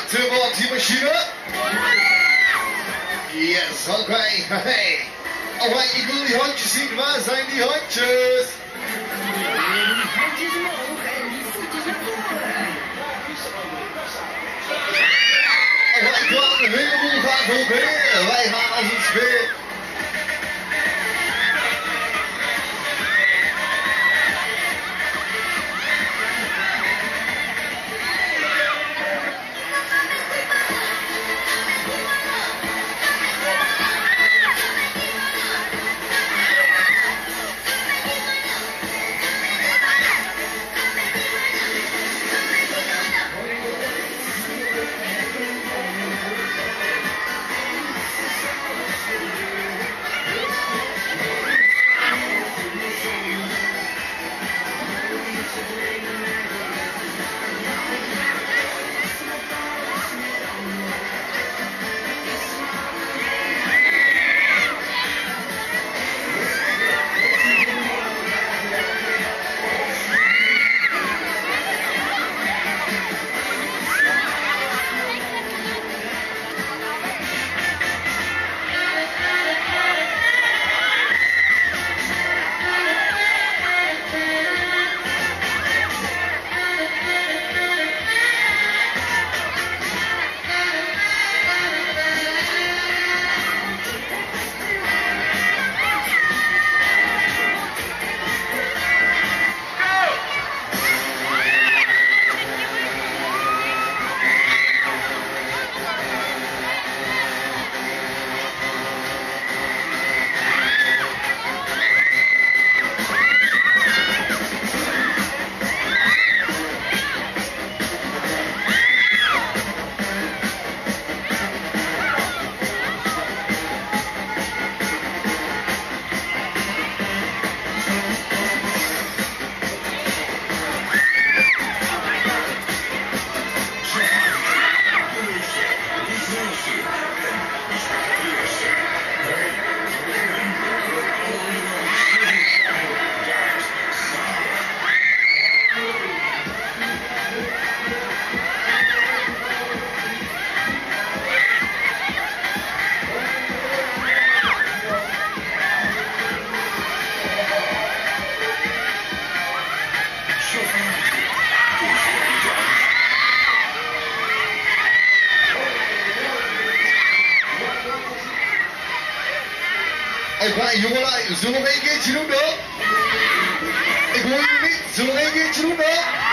Terwijl die machine. Yes, oké. Hey. Alright, ik wil die handjes zien. Waar zijn die handjes? Die handjes omhoog en die voetjes naar voren. Alright, we gaan een heleboel gaan proberen. Wij gaan als een speer. Hey, jongelui, zullen we nog één keertje doen dan? Ik hoor jullie niet. Zullen we nog één keertje doen dan?